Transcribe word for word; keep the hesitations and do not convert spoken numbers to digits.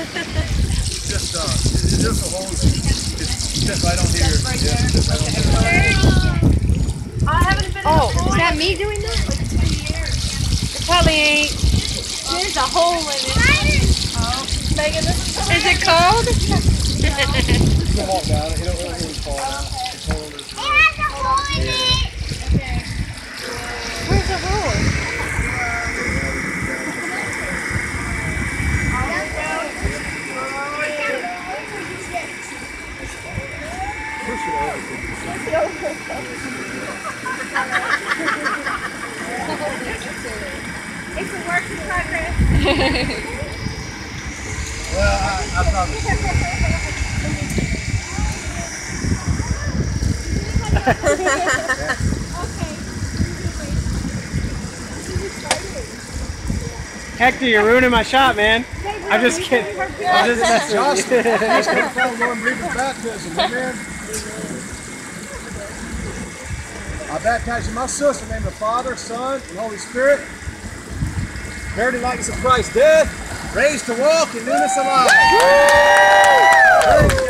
Just, uh, it's just a hole. It's just right on here. Just right there. Just right on there. I haven't been Oh, in a is that me doing that? like two years. It probably ain't. There's a hole in it. Oh, Megan, this is Is it cold? You can walk down it. You don't really fall down. It's a hole in it. It has a hole in it. okay. Where's the hole? Push it over. It's a work in progress. Well, I, I probably Hector, you're ruining my shot, man. I'm just kidding. I'm just messing with you. just come from Lord and believe in baptism. Amen. I baptize you in my sister in the name of the Father, Son, and Holy Spirit. Buried in likeness of Christ's death, raised to walk in newness of life.